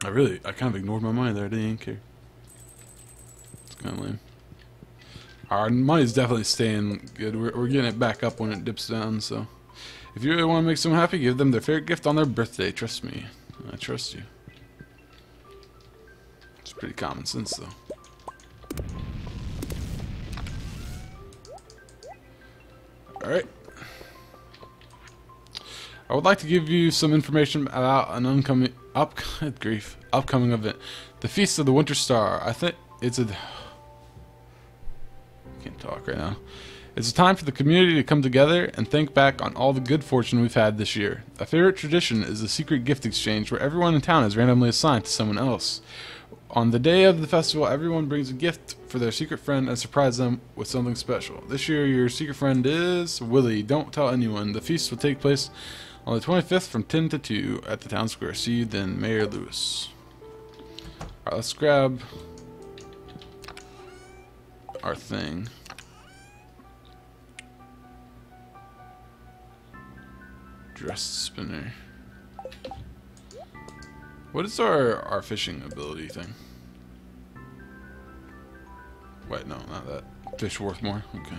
I kind of ignored my money there. I didn't even care. It's kind of lame. Our money's definitely staying good. We're getting it back up when it dips down, so. If you really want to make someone happy, give them their favorite gift on their birthday. Trust me. I trust you. It's pretty common sense, though. Alright. I would like to give you some information about an upcoming event. The Feast of the Winter Star. I think it's a... I can't talk right now. It's a time for the community to come together and think back on all the good fortune we've had this year. A favorite tradition is a secret gift exchange where everyone in town is randomly assigned to someone else. On the day of the festival, everyone brings a gift for their secret friend and surprise them with something special. This year, your secret friend is Willie. Don't tell anyone. The feast will take place on the 25th from 10 to 2 at the town square. See you then, Mayor Lewis. Alright, let's grab our thing. Dress spinner. What is our fishing ability thing? Wait, no, not that. Fish worth more? Okay.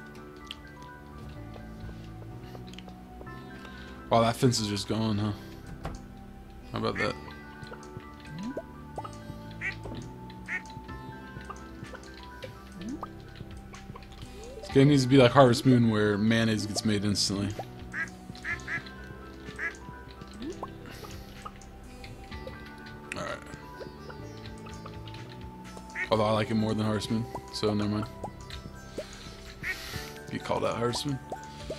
Wow, that fence is just gone, huh? How about that? This game needs to be like Harvest Moon where mayonnaise gets made instantly. Alright. Although I like it more than Harvest Moon, so never mind. Get called out Harvest Moon.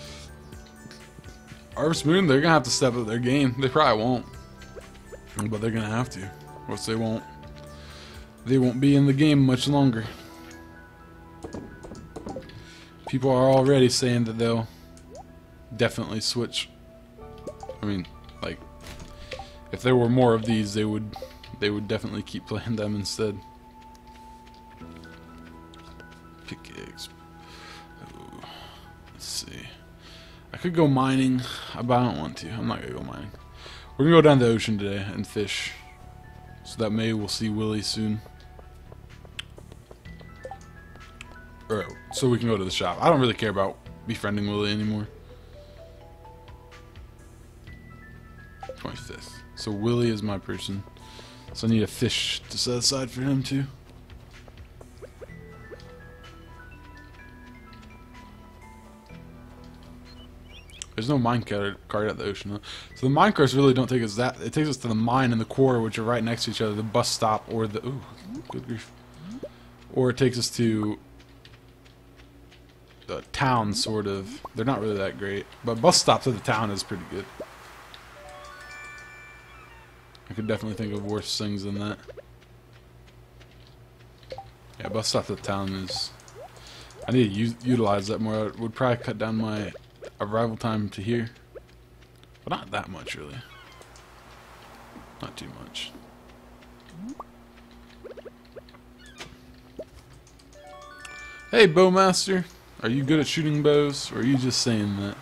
Harvest Moon, they're gonna have to step up their game. They probably won't, but they're gonna have to. Or else they won't. They won't be in the game much longer. People are already saying that they'll definitely switch. I mean, like, if there were more of these, they would definitely keep playing them instead. Pickaxe. Ooh. Let's see. I could go mining, but I don't want to. I'm not gonna go mining. We're gonna go down the ocean today and fish. So that maybe we'll see Willie soon. Or so we can go to the shop. I don't really care about befriending Willie anymore. 25th. So Willie is my person. So I need a fish to set aside for him too. There's no minecart at the ocean, huh? So the minecarts really don't take us that. It takes us to the mine and the core, which are right next to each other. The bus stop or the... Ooh, good grief. Or it takes us to the town, sort of. They're not really that great. But bus stop to the town is pretty good. I could definitely think of worse things than that. Yeah, bus stop to the town is... I need to utilize that more. It would probably cut down my arrival time to here. But not that much, really. Not too much. Hey, Bowmaster. Are you good at shooting bows, or are you just saying that?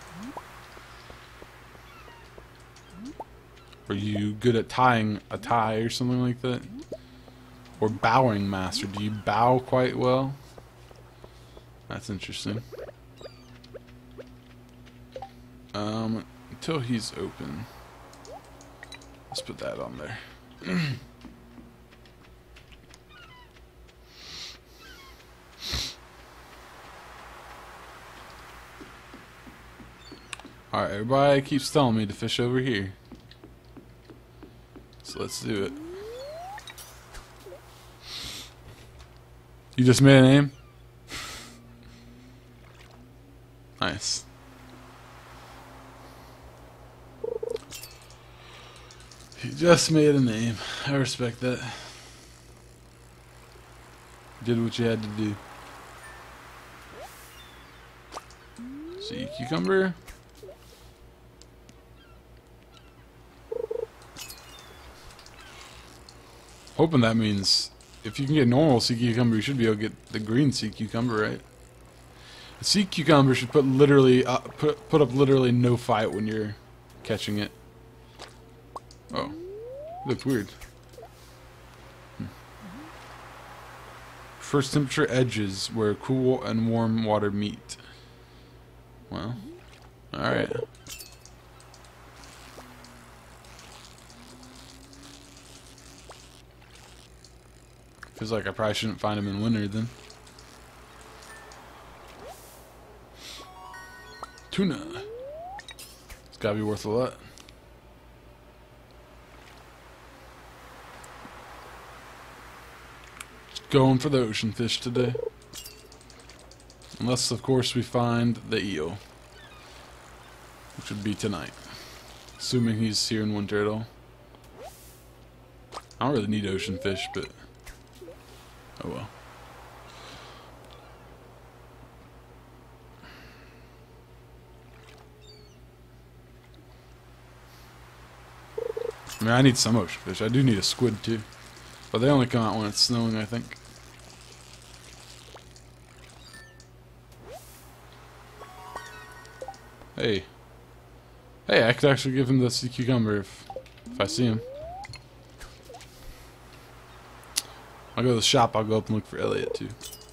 Are you good at tying a tie or something like that? Or bowing master? Do you bow quite well? That's interesting. Until he's open. Let's put that on there. Alright, everybody keeps telling me to fish over here. So let's do it. You just made a name? Nice. You just made a name. I respect that. Did what you had to do. Sea cucumber. Hoping that means if you can get normal sea cucumber, you should be able to get the green sea cucumber, right? The sea cucumber should put up literally no fight when you're catching it. Oh, looks weird. First temperature edges where cool and warm water meet. Well, alright. Feels like I probably shouldn't find him in winter then. Tuna. It's gotta be worth a lot. Just going for the ocean fish today. Unless, of course, we find the eel. Which would be tonight. Assuming he's here in winter at all. I don't really need ocean fish, but... oh well. I mean, I need some ocean fish. I do need a squid too. But they only come out when it's snowing, I think. Hey. Hey, I could actually give him the sea cucumber if I see him. I'll go to the shop, I'll go up and look for Elliot too.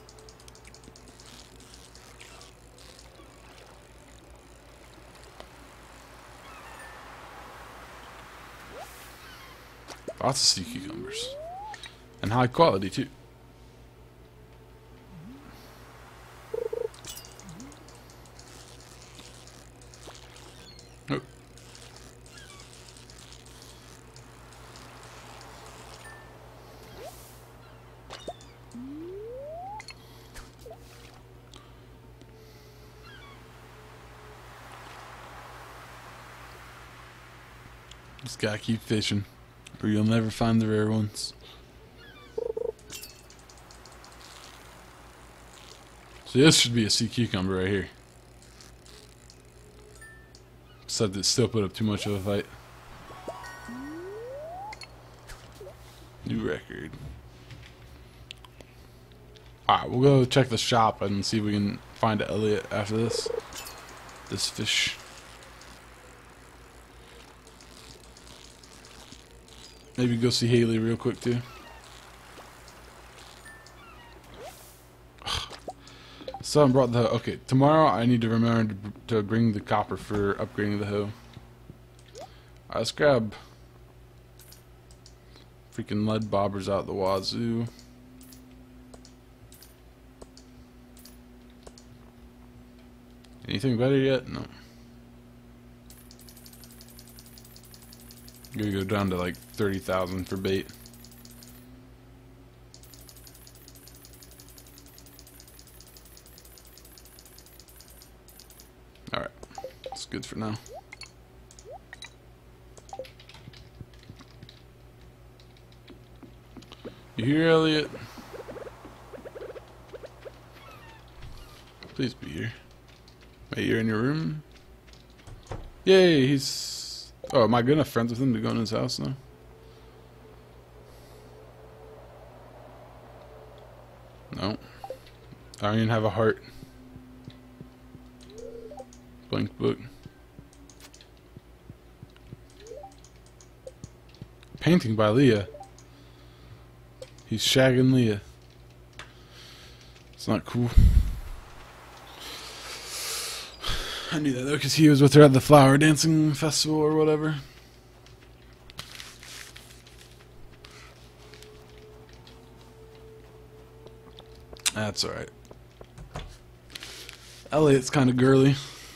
Lots of sea cucumbers. And high quality too. Oh. Just gotta keep fishing, or you'll never find the rare ones. So this should be a sea cucumber right here. Except it still put up too much of a fight. New record. Alright, we'll go check the shop and see if we can find Elliot after this. This fish. Maybe go see Haley real quick too. So I brought the hoe. Okay, tomorrow I need to remember to bring the copper for upgrading the hoe. Alright, let's grab freaking lead bobbers out the wazoo. Anything better yet? No. Gonna go down to like 30,000 for bait. Alright, that's good for now. You here, Elliot? Please be here. Wait, you're in your room? Yay, he's... oh, am I good enough friends with him to go in his house now? No. I don't even have a heart. Blank book. Painting by Leah. He's shagging Leah. It's not cool. I knew that though, because he was with her at the flower dancing festival or whatever. That's alright. Elliot's kind of girly.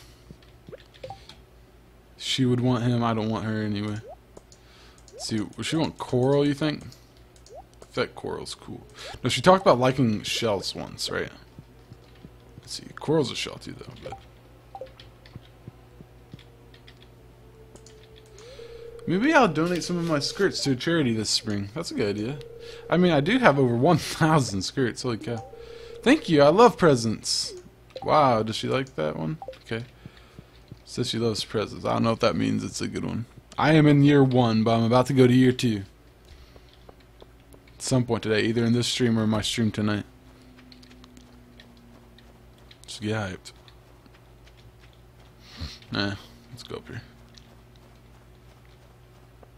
She would want him, I don't want her anyway. Let's see, would she want coral, you think? I feel like coral's cool. No, she talked about liking shells once, right? Let's see, coral's a shell too though, but... maybe I'll donate some of my skirts to a charity this spring. That's a good idea. I mean, I do have over 1,000 skirts. Holy cow. Thank you. I love presents. Wow, does she like that one? Okay. Says she loves presents. I don't know if that means it's a good one. I am in year 1, but I'm about to go to year 2. At some point today, either in this stream or my stream tonight. Just get hyped. Nah, let's go up here.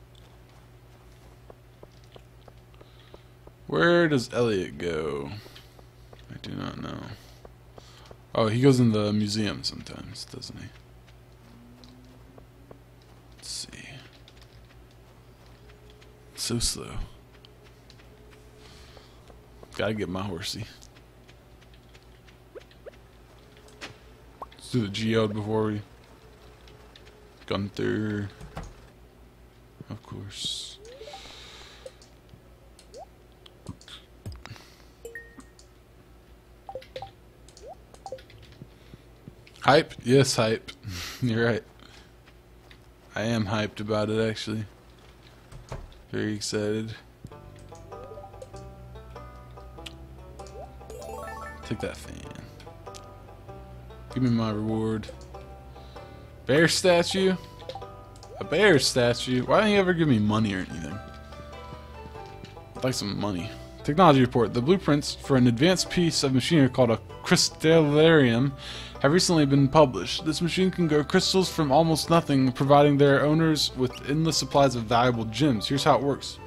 Where does Elliot go? Do not know. Oh, he goes in the museum sometimes, doesn't he? Let's see. So slow. Gotta get my horsey. Let's do the geode before we... Gunther. Of course. Hype? Yes, hype. You're right. I am hyped about it, actually. Very excited. Take that fan. Give me my reward. Bear statue? A bear statue? Why don't you ever give me money or anything? I'd like some money. Technology report. The blueprints for an advanced piece of machinery called a crystallarium have recently been published. This machine can grow crystals from almost nothing, providing their owners with endless supplies of valuable gems. Here's how it works.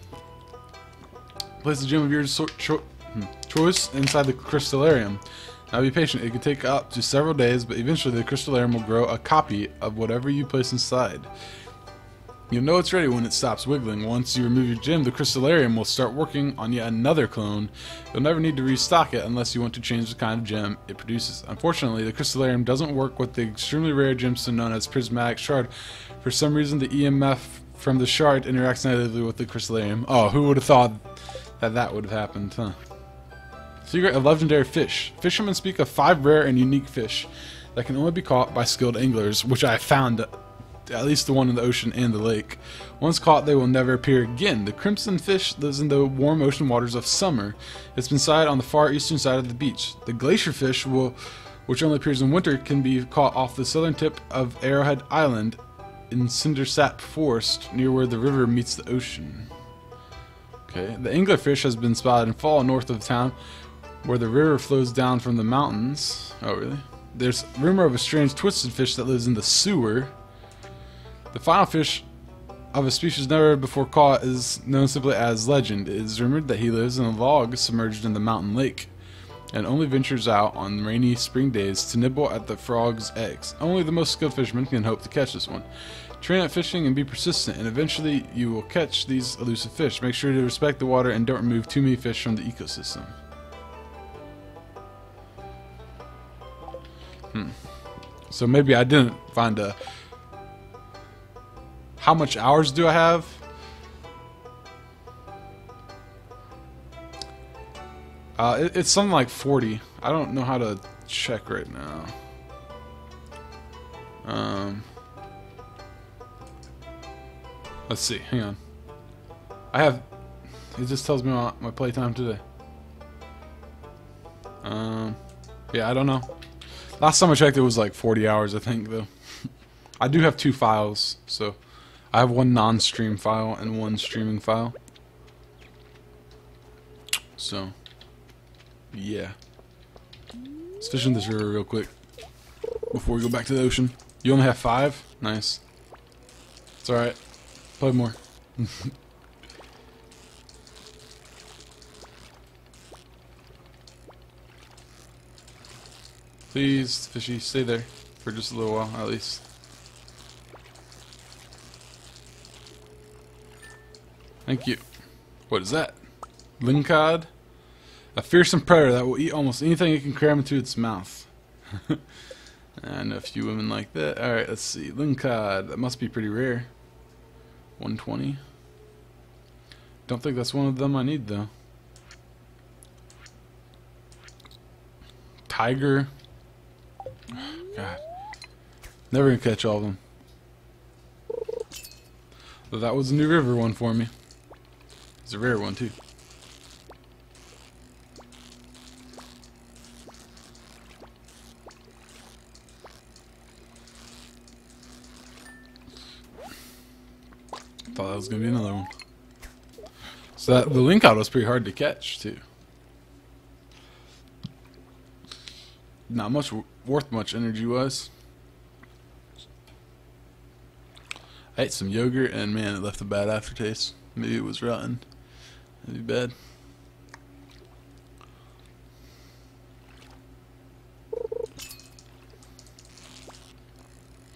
Place a gem of your choice inside the crystallarium. Now be patient. It could take up to several days, but eventually the crystallarium will grow a copy of whatever you place inside. You'll know it's ready when it stops wiggling. Once you remove your gem, the crystallarium will start working on yet another clone. You'll never need to restock it unless you want to change the kind of gem it produces. Unfortunately, the crystallarium doesn't work with the extremely rare gemstone known as prismatic shard. For some reason, the EMF from the shard interacts negatively with the crystallarium. Oh, who would have thought that would have happened, huh? Secret of legendary fish. Fishermen speak of 5 rare and unique fish that can only be caught by skilled anglers, which I found at least the one in the ocean and the lake. Once caught, they will never appear again. The crimson fish lives in the warm ocean waters of summer. It's been sighted on the far eastern side of the beach. The glacier fish, which only appears in winter, can be caught off the southern tip of Arrowhead Island in Cindersap Forest, near where the river meets the ocean. Okay, the anglerfish has been spotted in fall north of town, where the river flows down from the mountains. Oh, really? There's rumor of a strange twisted fish that lives in the sewer. The final fish of a species never before caught is known simply as Legend. It is rumored that he lives in a log submerged in the mountain lake, and only ventures out on rainy spring days to nibble at the frog's eggs. Only the most skilled fishermen can hope to catch this one. Train at fishing and be persistent, and eventually you will catch these elusive fish. Make sure to respect the water and don't remove too many fish from the ecosystem. So maybe I didn't find a... How much hours do I have? It's something like 40. I don't know how to check right now. Let's see. Hang on. I have... It just tells me my playtime today. Yeah, I don't know. Last time I checked, it was like 40 hours, I think, though. I do have 2 files, so... I have one non-stream file and one streaming file. So, yeah. Let's fish in this river real quick before we go back to the ocean. You only have 5? Nice. It's alright. Play more. Please, fishy, stay there for just a little while, at least. Thank you. What is that? Lingcod? A fearsome predator that will eat almost anything it can cram into its mouth. I know a few women like that. Alright, let's see. Lingcod. That must be pretty rare. 120. Don't think that's one of them I need, though. Tiger. God. Never gonna catch all of them. But that was a new river one for me. It's a rare one, too. Thought that was going to be another one. So the lingcod was pretty hard to catch, too. Not much worth much energy-wise. I ate some yogurt, and man, it left a bad aftertaste. Maybe it was rotten. That'd be bad.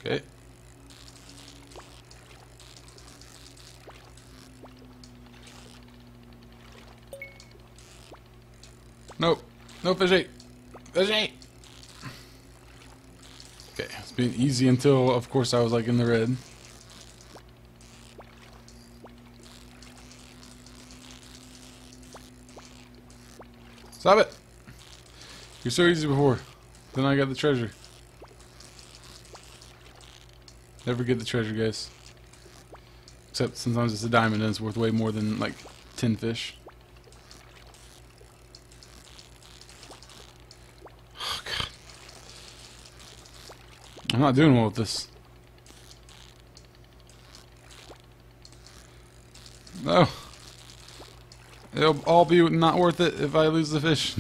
Okay. Nope. No fishy. Fishy. Okay, it's been easy until, of course, I was like in the red. Stop it! You're so easy before. Then I got the treasure. Never get the treasure, guys. Except sometimes it's a diamond and it's worth way more than like 10 fish. Oh, God. I'm not doing well with this. No. It'll all be not worth it if I lose the fish.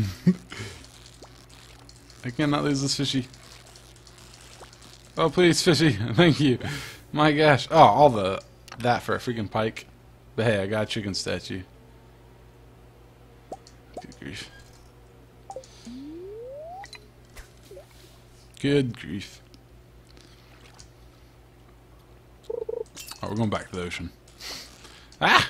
I cannot lose this fishy. Oh, please, fishy. Thank you. My gosh. Oh, all that for a freaking pike. But hey, I got a chicken statue. Good grief. Good grief. Oh, we're going back to the ocean. Ah!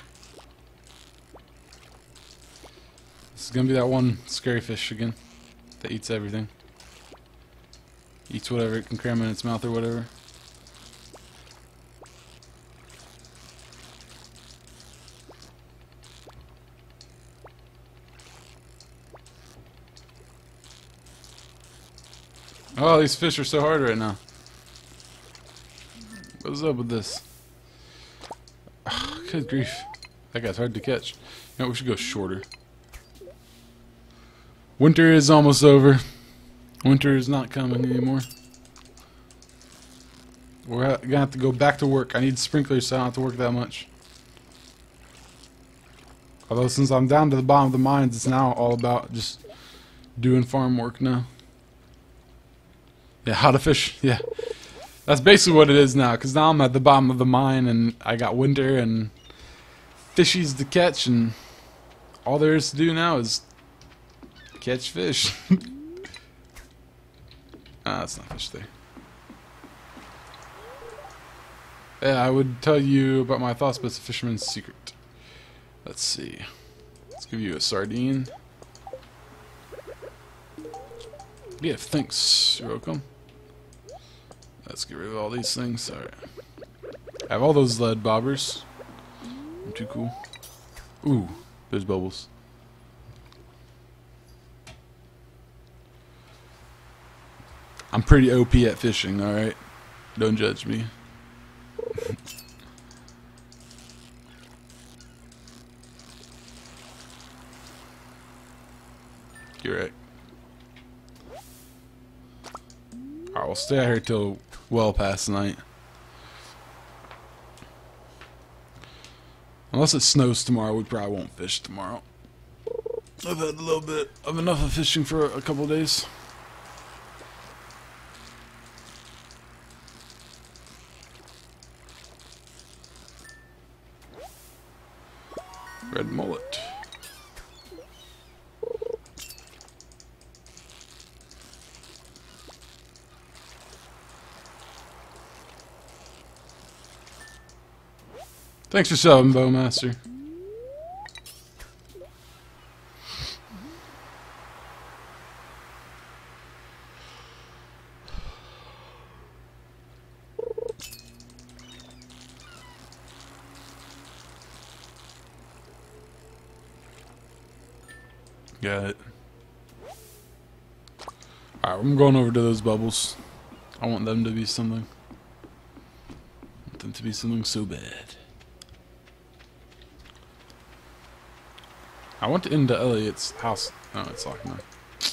This is gonna be that one scary fish again that eats everything. Eats whatever it can cram in its mouth or whatever. Oh, these fish are so hard right now. What's up with this? Oh, good grief. That guy's hard to catch. You know, we should go shorter. Winter is almost over. Winter is not coming anymore. We're gonna have to go back to work. I need sprinklers so I don't have to work that much. Although since I'm down to the bottom of the mines, it's now all about just doing farm work now. Yeah, how to fish. Yeah. That's basically what it is now, because now I'm at the bottom of the mine and I got winter and fishies to catch, and all there is to do now is catch fish. Ah, that's not fish there. Yeah, I would tell you about my thoughts, but it's a fisherman's secret. Let's see. Let's give you a sardine. Yeah, thanks. You're welcome. Let's get rid of all these things. Alright. I have all those lead bobbers. I'm too cool. Ooh, there's bubbles. I'm pretty OP at fishing, alright? Don't judge me. You're right. Alright, we'll stay out here till well past night. Unless it snows tomorrow, we probably won't fish tomorrow. I've had a little bit of enough of fishing for a couple of days. Red mullet. Thanks for subbing, Bowmaster. Got it. Alright, I'm going over to those bubbles. I want them to be something. I want them to be something so bad. I went into Elliot's house. Oh, it's locked now.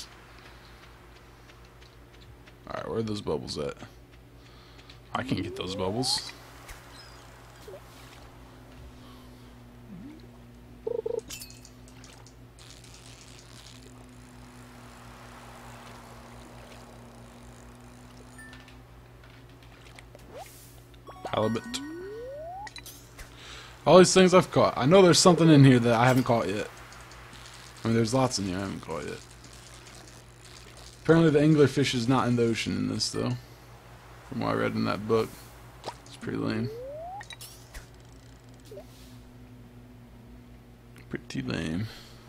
Alright, where are those bubbles at? I can't get those bubbles. Halibut. All these things I've caught. I know there's something in here that I haven't caught yet. I mean, there's lots in here I haven't caught yet. Apparently the anglerfish is not in the ocean in this, though. From what I read in that book. It's pretty lame. Pretty lame.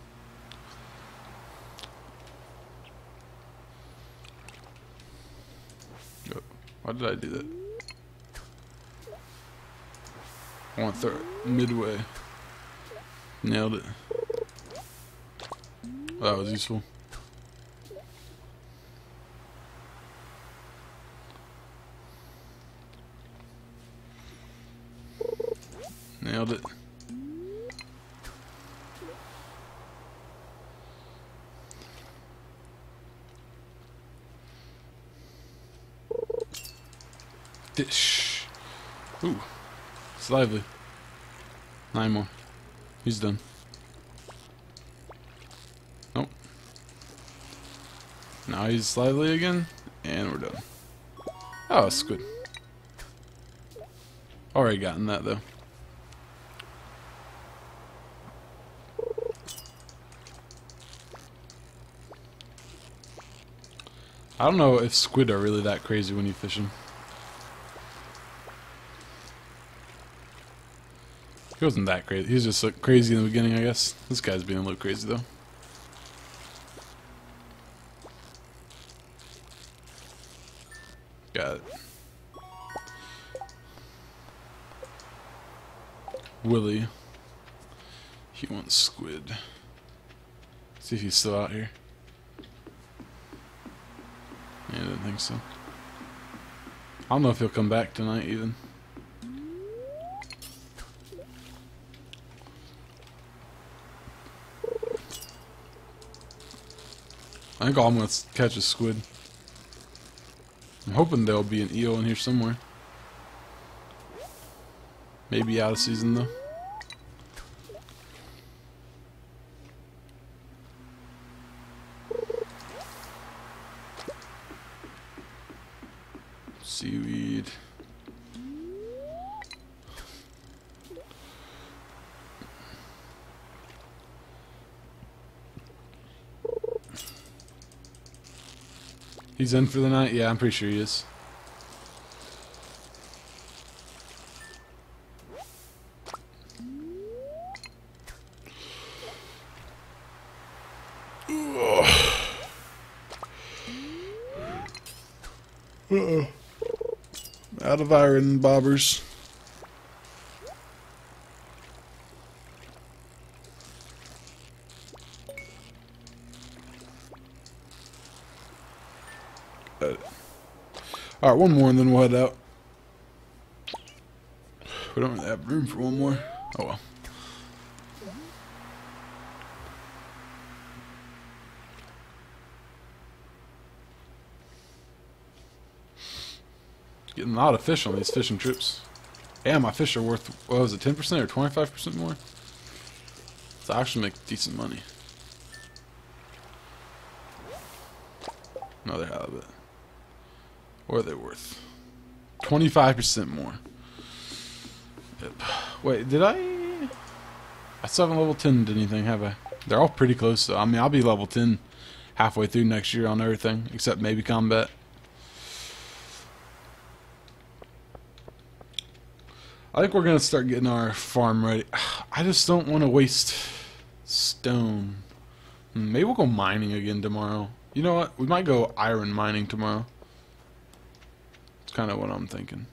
Oh, why did I do that? I want to throw it midway. Nailed it. That was useful. Nailed it. Dish. Ooh. It's lively. 9 more. He's done. Nope. Now he's lively again. And we're done. Oh, squid. Already gotten that though. I don't know if squid are really that crazy when you fish them. He wasn't that crazy. He was just like crazy in the beginning, I guess. This guy's being a little crazy though. Got it. Willie. He wants squid. See if he's still out here. Yeah, I didn't think so. I don't know if he'll come back tonight even. I think all I'm going to catch is squid. I'm hoping there'll be an eel in here somewhere. Maybe out of season though. Seaweed. He's in for the night? Yeah, I'm pretty sure he is. Uh-oh. Out of iron, bobbers. Alright, one more and then we'll head out. We don't really have room for one more. Oh well. Getting a lot of fish on these fishing trips. Yeah, my fish are worth, what was it, 10% or 25% more? So I actually make decent money. Another halibut. What are they worth? 25% more. Yep. Wait, did I still haven't level 10'd anything, have I? They're all pretty close though. I mean, I'll be level 10 halfway through next year on everything, except maybe combat. I think we're going to start getting our farm ready. I just don't want to waste stone. Maybe we'll go mining again tomorrow. You know what? We might go iron mining tomorrow. It's kind of what I'm thinking.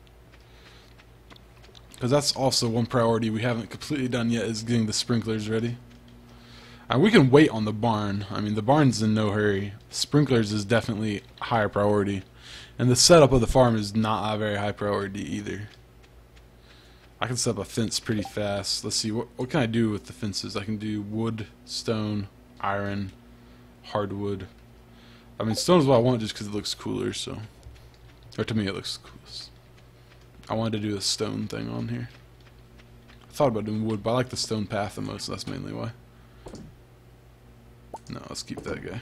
Because that's also one priority we haven't completely done yet, is getting the sprinklers ready. And we can wait on the barn. I mean, the barn's in no hurry. Sprinklers is definitely a higher priority. And the setup of the farm is not a very high priority either. I can set up a fence pretty fast. Let's see, what can I do with the fences? I can do wood, stone, iron, hardwood. I mean, stone is what I want just because it looks cooler, so. Or to me it looks coolest. I wanted to do a stone thing on here. I thought about doing wood, but I like the stone path the most, so that's mainly why. No, let's keep that guy.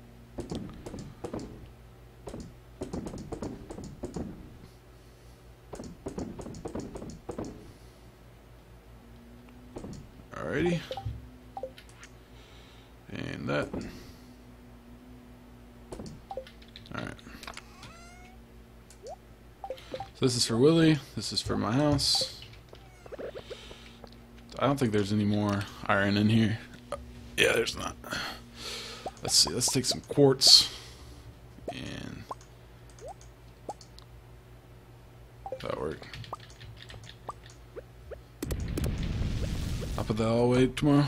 Alrighty. And that. Alright. So this is for Willie. This is for my house. I don't think there's any more iron in here. Yeah, there's not. Let's see. Let's take some quartz. And that'll work. I'll put that all away tomorrow.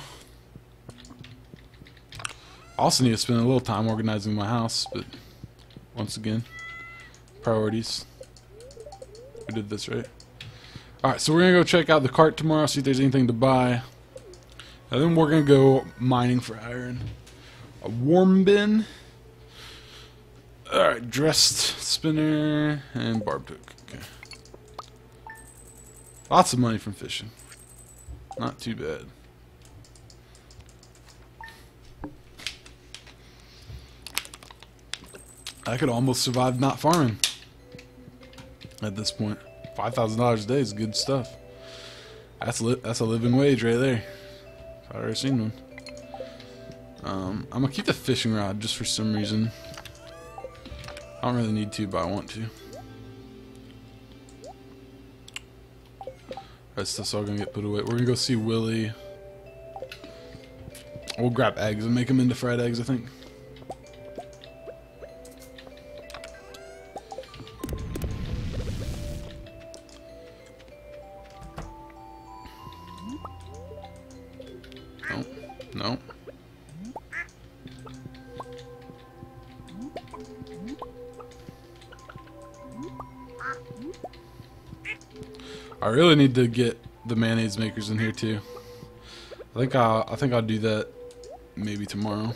I also need to spend a little time organizing my house, but once again, priorities. We did this right. Alright, so we're going to go check out the cart tomorrow, see if there's anything to buy. And then we're going to go mining for iron. A warm bin. Alright, dressed spinner and barbed hook. Okay. Lots of money from fishing. Not too bad. I could almost survive not farming at this point. $5,000 a day is good stuff. That's a living wage right there. If I've ever seen one. I'm gonna keep the fishing rod just for some reason. I don't really need to, but I want to. That's all gonna get put away. We're gonna go see Willie. We'll grab eggs and make them into fried eggs, I think. No. I really need to get the mayonnaise makers in here too. I think I'll do that maybe tomorrow.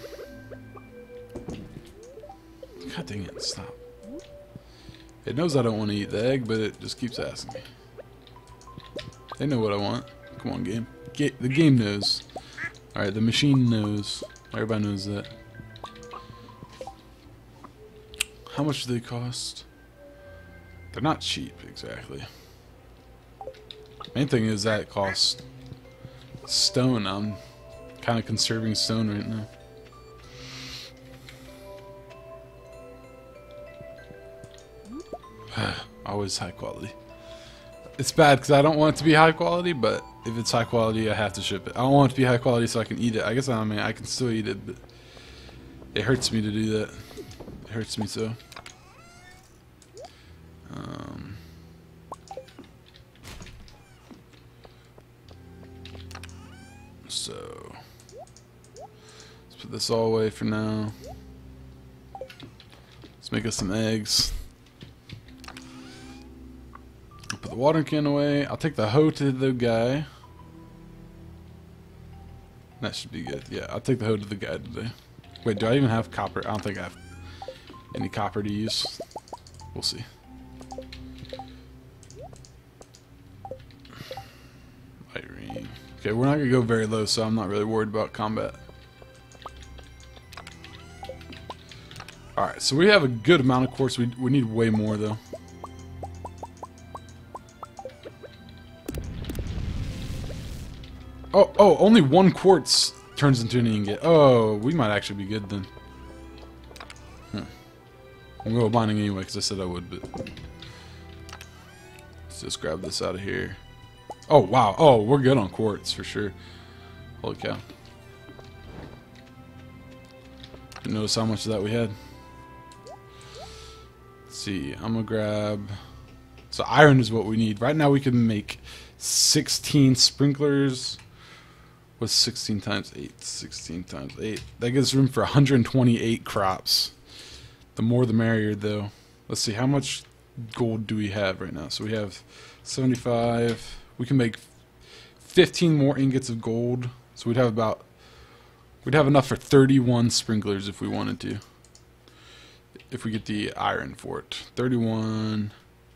God dang it, stop. It knows I don't want to eat the egg, but it just keeps asking me. They know what I want. Come on, game. The game knows. Alright, the machine knows. Everybody knows that. How much do they cost? They're not cheap, exactly. Main thing is that it costs stone. I'm kind of conserving stone right now. Always high quality. It's bad because I don't want it to be high quality, but if it's high quality, I have to ship it. I don't want it to be high quality so I can eat it. I guess I mean I can still eat it, but it hurts me to do that. It hurts me so. So let's put this all away for now. Let's make us some eggs. I'll put the watering can away. I'll take the hoe to the guy. That should be good. Yeah, I'll take the hoe to the guy today. Wait, do I even have copper? I don't think I have any copper to use. We'll see. Light ring. Okay, we're not going to go very low, so I'm not really worried about combat. Alright, so we have a good amount of quartz. We need way more, though. Oh, only one quartz turns into an ingot. Oh, we might actually be good then. I'm going to go mining anyway because I said I would, but let's just grab this out of here. Oh, wow. Oh, we're good on quartz for sure. Holy cow. Didn't notice how much of that we had. Let's see. I'm going to grab... So iron is what we need. Right now we can make 16 sprinklers. What's 16 times 8? 16 times 8. That gives room for 128 crops. The more the merrier, though. Let's see, how much gold do we have right now? So we have 75. We can make 15 more ingots of gold. So we'd have enough for 31 sprinklers if we wanted to. If we get the iron for it. 31.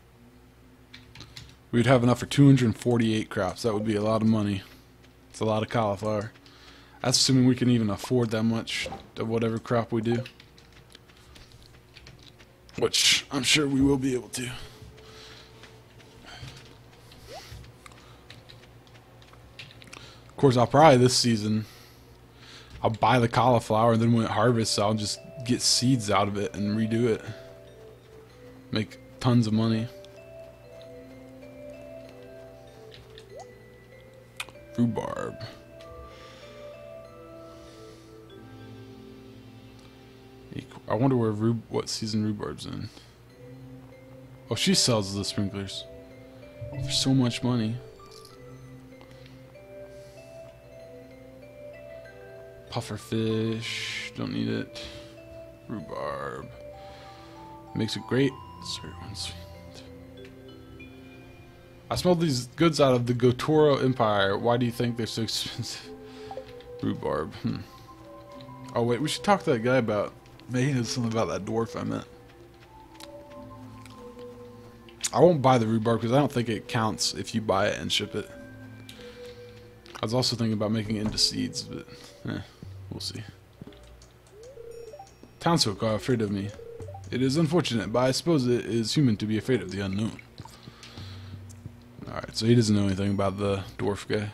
We'd have enough for 248 crops. That would be a lot of money. It's a lot of cauliflower. That's assuming we can even afford that much of whatever crop we do. Which I'm sure we will be able to. Of course, I'll probably this season, I'll buy the cauliflower, and then when it harvests, I'll just get seeds out of it and redo it. Make tons of money. Rhubarb. I wonder where what season rhubarb's in. Oh, she sells the sprinklers for so much money. Pufferfish, don't need it. Rhubarb makes it great. I smelled these goods out of the Gotoro Empire. Why do you think they're so expensive? Rhubarb. Oh wait, we should talk to that guy about. Maybe he knows something about that dwarf I met. I won't buy the rhubarb because I don't think it counts if you buy it and ship it. I was also thinking about making it into seeds, but we'll see. Townsfolk are afraid of me. It is unfortunate, but I suppose it is human to be afraid of the unknown. Alright, so he doesn't know anything about the dwarf guy.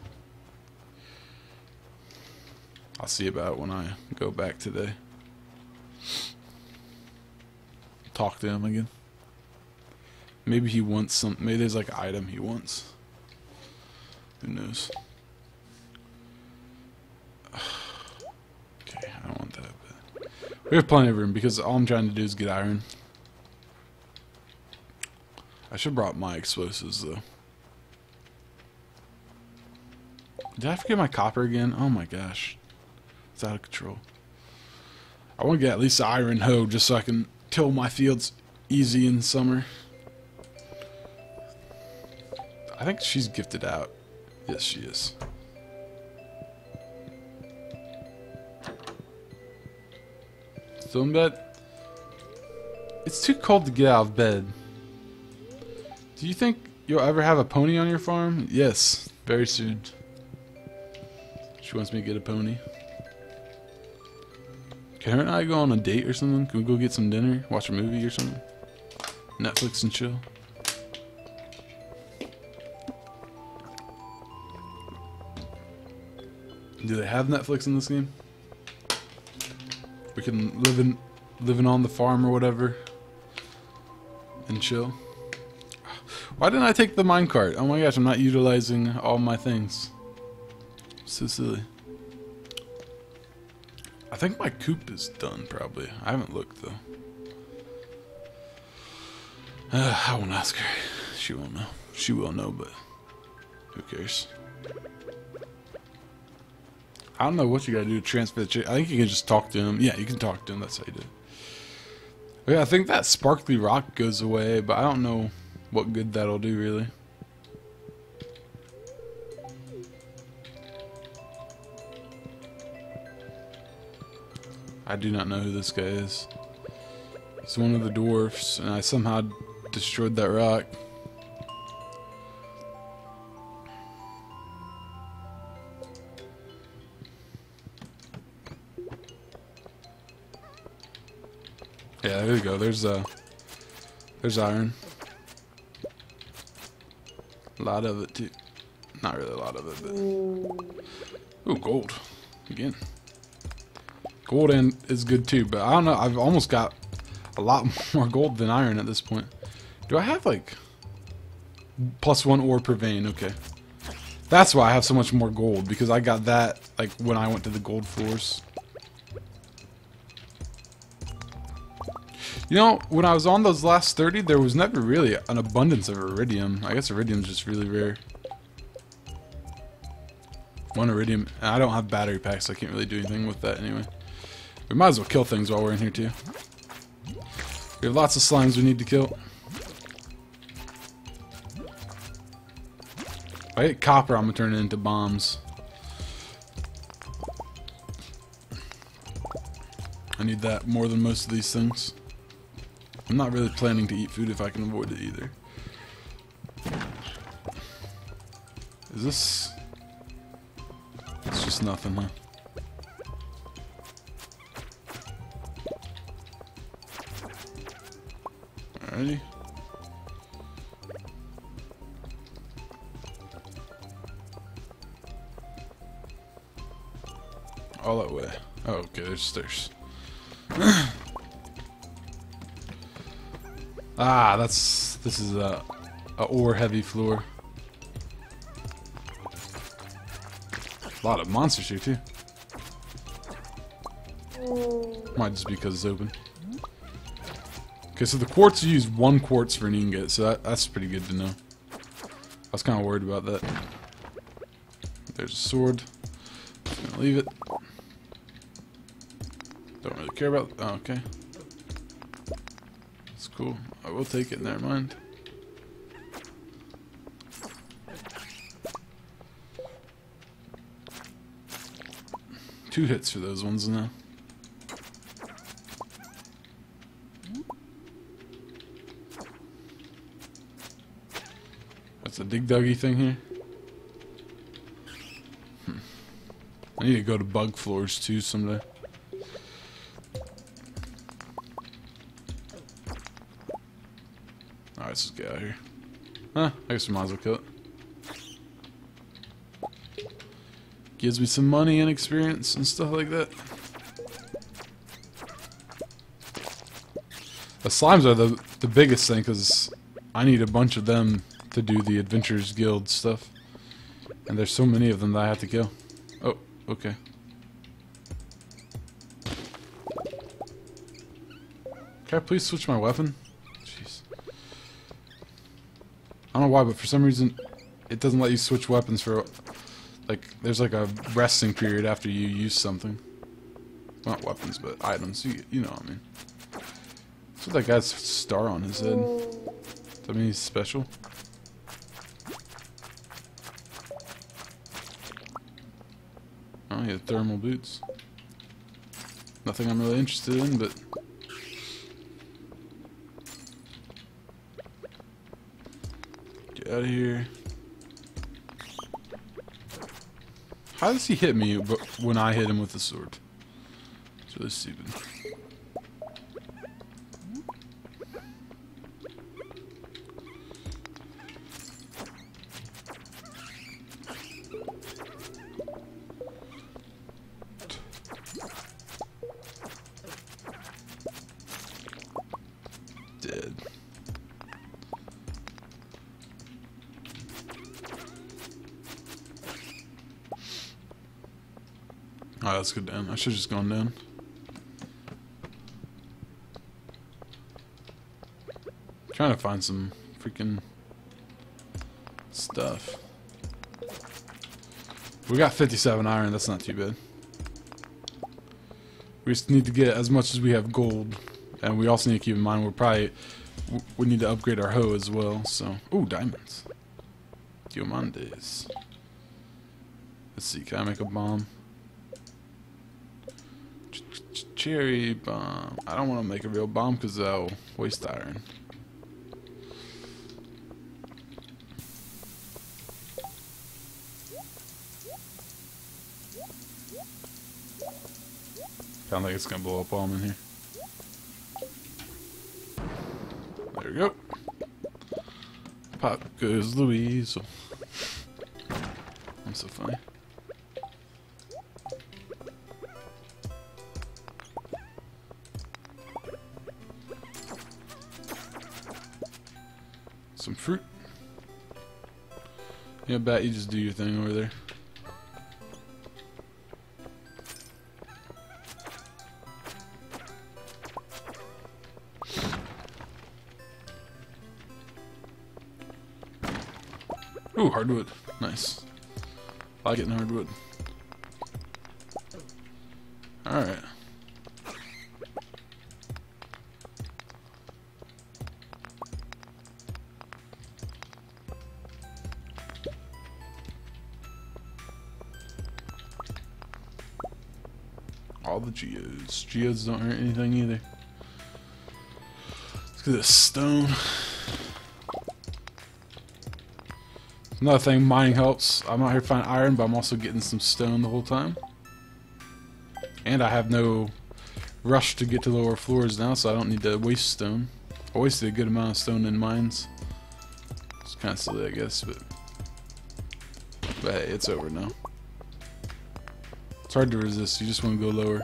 I'll see about it when I go back today. Talk to him again. Maybe he wants some. Maybe there's like an item he wants. Who knows? Okay, I don't want that. But we have plenty of room because all I'm trying to do is get iron. I should have brought my explosives though. Did I forget my copper again? Oh my gosh. It's out of control. I want to get at least an iron hoe just so I can till my fields easy in summer. I think she's gifted out. Yes, she is. Still in bed? It's too cold to get out of bed. Do you think you'll ever have a pony on your farm? Yes, very soon. She wants me to get a pony. Can her and I go on a date or something? Can we go get some dinner? Watch a movie or something? Netflix and chill? Do they have Netflix in this game? We can living on the farm or whatever and chill. Why didn't I take the minecart? Oh my gosh, I'm not utilizing all my things. So silly. I think my coop is done probably. I haven't looked though. I won't ask her. She won't know. She will know, but who cares? I don't know what you gotta do to transfer the chick. I think you can just talk to him. Yeah, you can talk to him. That's how you do it. Yeah, I think that sparkly rock goes away, but I don't know what good that'll do, really. I do not know who this guy is. He's one of the dwarfs, and I somehow destroyed that rock. Yeah, there we go. There's iron. A lot of it too. Not really a lot of it, but ooh, gold again. Gold is good too, but I don't know. I've almost got a lot more gold than iron at this point. Do I have like +1 ore per vein? Okay, that's why I have so much more gold, because I got that like when I went to the gold floors. You know, when I was on those last 30, there was never really an abundance of iridium. I guess iridium's just really rare. 1 iridium. And I don't have battery packs, so I can't really do anything with that anyway. We might as well kill things while we're in here too. We have lots of slimes we need to kill. If I get copper, I'm gonna turn it into bombs. I need that more than most of these things. I'm not really planning to eat food if I can avoid it either. Is this... It's just nothing, huh? Alrighty. All that way. Oh, okay, there's stairs. Ah, this is a ore heavy floor. A lot of monsters here too. Might just be because it's open. Okay, so the quartz, you use 1 quartz for an ingot, so that's pretty good to know. I was kind of worried about that. There's a sword. Just gonna leave it. Don't really care about. Oh, okay. That's cool. I will take it. Never mind. Two hits for those ones now. That's a dig duggy thing here. I need to go to bug floors too someday. Alright, let's just get out of here. Huh, I guess we might as well kill it. Gives me some money and experience and stuff like that. The slimes are the biggest thing because I need a bunch of them to do the Adventurers Guild stuff. And there's so many of them that I have to kill. Oh, okay. Can I please switch my weapon? Jeez. I don't know why, but for some reason it doesn't let you switch weapons for... Like, there's like a resting period after you use something. Not weapons, but items. You know what I mean. What's with that guy's star on his head? Does that mean he's special? Oh, he had thermal boots. Nothing I'm really interested in, but... Get out of here. How does he hit me when I hit him with the sword? It's really stupid. Dead. Alright, let's go down. I should have just gone down. Trying to find some freaking stuff. We got 57 iron, that's not too bad. We just need to get as much as we have gold. And we also need to keep in mind we need to upgrade our hoe as well, so. Ooh, diamonds. Diamantes. Let's see, can I make a bomb? Cherry bomb. I don't want to make a real bomb because that'll waste iron. I don't think it's gonna blow up while I'm in here. There we go. Pop goes Louise. I'm so funny. Some fruit. Yeah, Bat, you just do your thing over there. Ooh, hardwood. Nice. I like getting hardwood. Alright. All the geodes. Geodes don't hurt anything either. Let's get this stone. Another thing, mining helps. I'm out here finding iron, but I'm also getting some stone the whole time. And I have no rush to get to lower floors now, so I don't need to waste stone. I wasted a good amount of stone in mines. It's kind of silly, I guess, but hey, it's over now. It's hard to resist. You just want to go lower.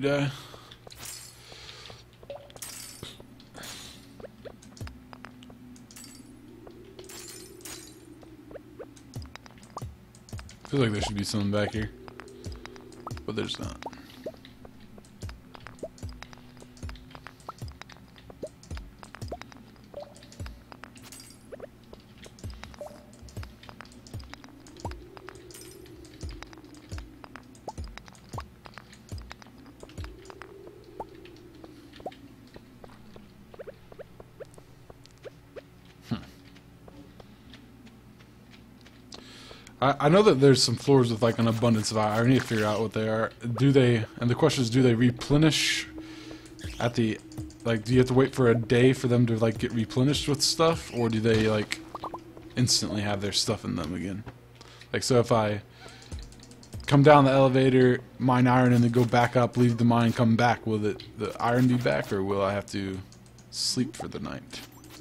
die. I feel like there should be something back here, but there's not. I know that there's some floors with like an abundance of iron. I need to figure out what they are. Do they, and the question is, do they replenish at the, like, do you have to wait for a day for them to like get replenished with stuff, or do they like instantly have their stuff in them again? Like, so if I come down the elevator, mine iron, and then go back up, leave the mine, come back, will the iron be back, or will I have to sleep for the night?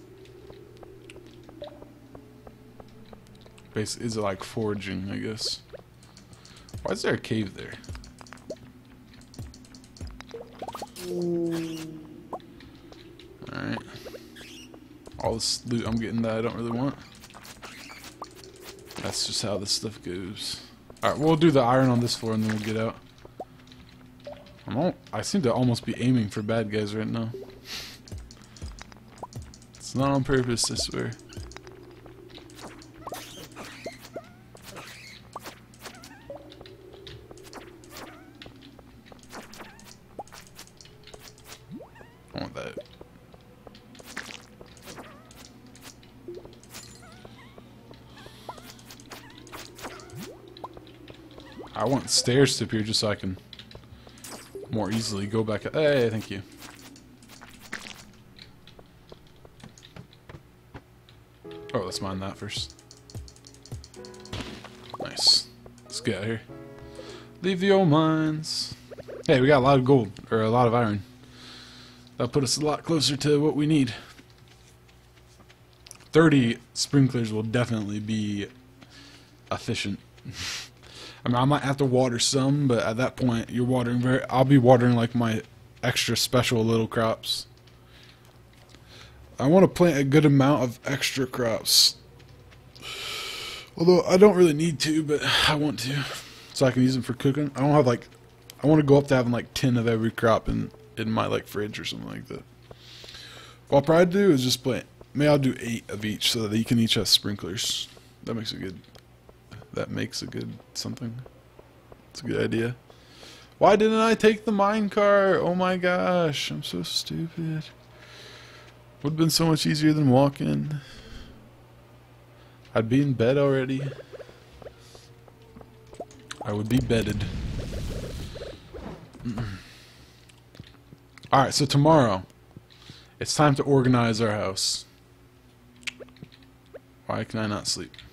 Basically, is it like foraging, I guess? Why is there a cave there? Alright. All this loot I'm getting that I don't really want. That's just how this stuff goes. Alright, we'll do the iron on this floor and then we'll get out. I seem to almost be aiming for bad guys right now. It's not on purpose, I swear. I want that. I want stairs to appear just so I can more easily go back. Hey, thank you. Oh, let's mine that first. Nice. Let's get out of here. Leave the old mines. Hey, we got a lot of gold, or a lot of iron. That'll put us a lot closer to what we need. 30 sprinklers will definitely be efficient. I mean, I might have to water some, but at that point, you're watering I'll be watering like my extra special little crops. I want to plant a good amount of extra crops. Although I don't really need to, but I want to, so I can use them for cooking. I don't have like, I want to go up to having like 10 of every crop in my like fridge or something like that. What I'll probably do is just plant. Maybe I'll do 8 of each so that you can each have sprinklers. That makes a good. That makes a good something. It's a good idea. Why didn't I take the minecart? Oh my gosh, I'm so stupid. Would have been so much easier than walking. I'd be in bed already. I would be bedded. Alright, so tomorrow, it's time to organize our house. Why can I not sleep?